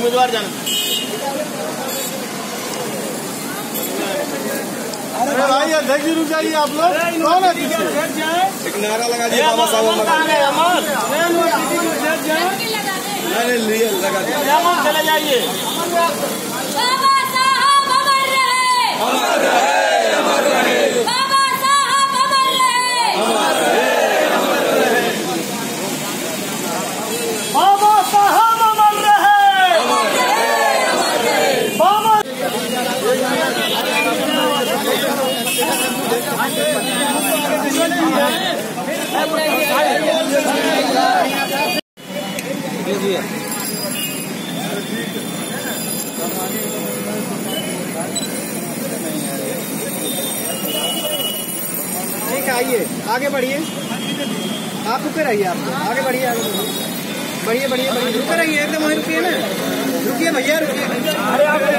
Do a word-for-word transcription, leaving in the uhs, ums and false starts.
उम्मीदवार जाना। अरे भाई अध्यक्ष जी रुक जाइए आप लोग। कौन है एक नारा लगा दिया बाबा साहब लगा दिया चले जाइए। बाबा साहब अमर रहे, अमर रहे, अमर रहे। बाबा साहब अमर रहे, अमर रहे, अमर रहे। बाबा साहब अमर रहे, अमर रहे, अमर रहे। बाबा ठीक है, आइए आगे बढ़िए। आप रुके रहिए, आप आगे बढ़िए, आगे बढ़िए, बढ़िए बढ़िए बढ़िए रुके रहिए, एकदम वहीं रुकिए ना, रुकिए भैया रुकिए।